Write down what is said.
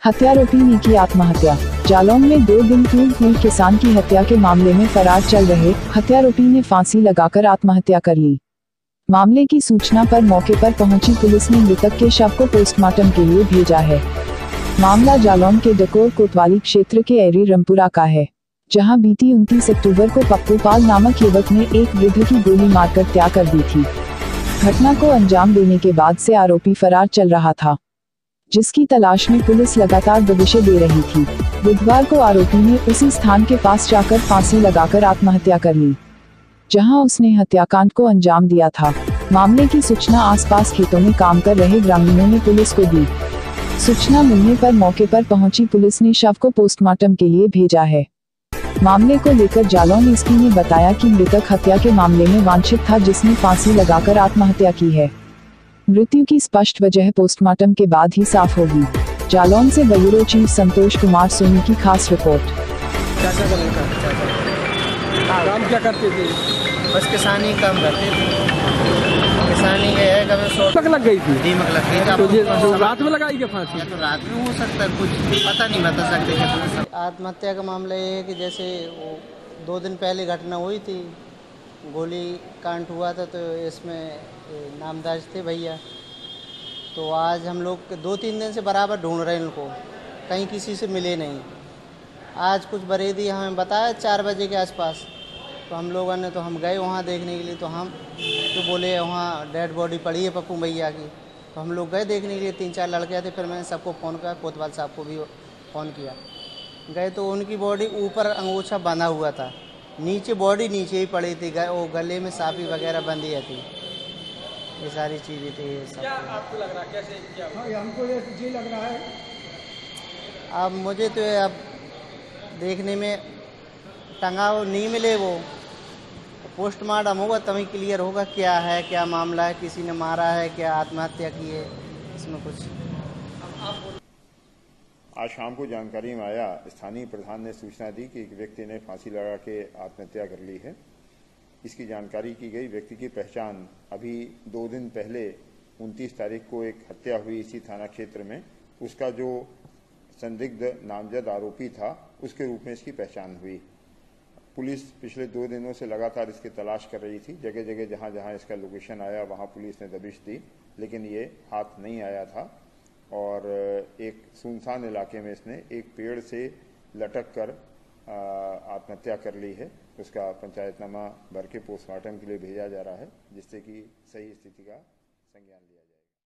हत्यारोपी ने की आत्महत्या। जालौन में 2 दिन पूर्व हुई किसान की हत्या के मामले में फरार चल रहे हत्यारोपी ने फांसी लगाकर आत्महत्या कर ली। मामले की सूचना पर मौके पर पहुंची पुलिस ने मृतक के शव को पोस्टमार्टम के लिए भेजा है। मामला जालौन के डकोर कोतवाली क्षेत्र के एरी रमपुरा का है, जहां बीती 29 अक्टूबर को पप्पू पाल नामक युवक ने एक वृद्ध की गोली मारकर त्याग कर दी थी। घटना को अंजाम देने के बाद से आरोपी फरार चल रहा था, जिसकी तलाश में पुलिस लगातार दबिशें दे रही थी। बुधवार को आरोपी ने उसी स्थान के पास जाकर फांसी लगाकर आत्महत्या कर ली, जहां उसने हत्याकांड को अंजाम दिया था। मामले की सूचना आसपास खेतों में काम कर रहे ग्रामीणों ने पुलिस को दी। सूचना मिलने पर मौके पर पहुंची पुलिस ने शव को पोस्टमार्टम के लिए भेजा है। मामले को लेकर जालौन एसपी ने बताया कि मृतक हत्या के मामले में वांछित था, जिसने फांसी लगाकर आत्महत्या की है। मृत्यु की स्पष्ट वजह पोस्टमार्टम के बाद ही साफ होगी। जालौन से ब्यूरो चीफ संतोष कुमार सोनी की खास रिपोर्ट। काम क्या करते थे? बस किसानी काम करते थे। किसानी के है कभी दीमक लग गई थी। दीमक लग गई थी। तो ये रात में लगाई क्या फांसी? तो रात में हो सकता है, कुछ पता नहीं बता सकते। आत्महत्या का मामला ये है कि जैसे वो 2 दिन पहले घटना हुई थी, गोली कांड हुआ था, तो इसमें नामदाज थे भैया। तो आज हम लोग 2-3 दिन से बराबर ढूंढ रहे हैं इनको, कहीं किसी से मिले नहीं। आज कुछ बरेदी हमें बताया 4 बजे के आसपास, तो हम लोगों ने हम गए वहाँ देखने के लिए। तो हम तो बोले वहाँ डेड बॉडी पड़ी है पप्पू भैया की। तो हम लोग गए देखने के लिए, 3-4 लड़के थे। फिर मैंने सबको फ़ोन किया, कोतवाल साहब को भी फ़ोन किया। गए तो उनकी बॉडी ऊपर अंगूछा बंधा हुआ था, नीचे बॉडी नीचे ही पड़ी थी। वो गले में साफी वगैरह बंधी थी। ये सारी चीज़ें थी। ये सब क्या आपको लग रहा है कैसे क्या? हमको ये लग रहा है, अब मुझे तो अब देखने में टंगा नहीं मिले, वो पोस्टमार्टम होगा तभी क्लियर होगा क्या है, क्या मामला है, किसी ने मारा है, क्या आत्महत्या की है, इसमें कुछ। आज शाम को जानकारी में आया, स्थानीय प्रधान ने सूचना दी कि एक व्यक्ति ने फांसी लगा के आत्महत्या कर ली है। इसकी जानकारी की गई। व्यक्ति की पहचान अभी 2 दिन पहले 29 तारीख को एक हत्या हुई इसी थाना क्षेत्र में, उसका जो संदिग्ध नामजद आरोपी था उसके रूप में इसकी पहचान हुई। पुलिस पिछले 2 दिनों से लगातार इसकी तलाश कर रही थी। जगह जगह जहां जहां इसका लोकेशन आया वहां पुलिस ने दबिश दी, लेकिन ये हाथ नहीं आया था। और एक सुनसान इलाके में इसने एक पेड़ से लटक कर आत्महत्या कर ली है। उसका पंचायतनामा भर के पोस्टमार्टम के लिए भेजा जा रहा है, जिससे कि सही स्थिति का संज्ञान लिया जाए।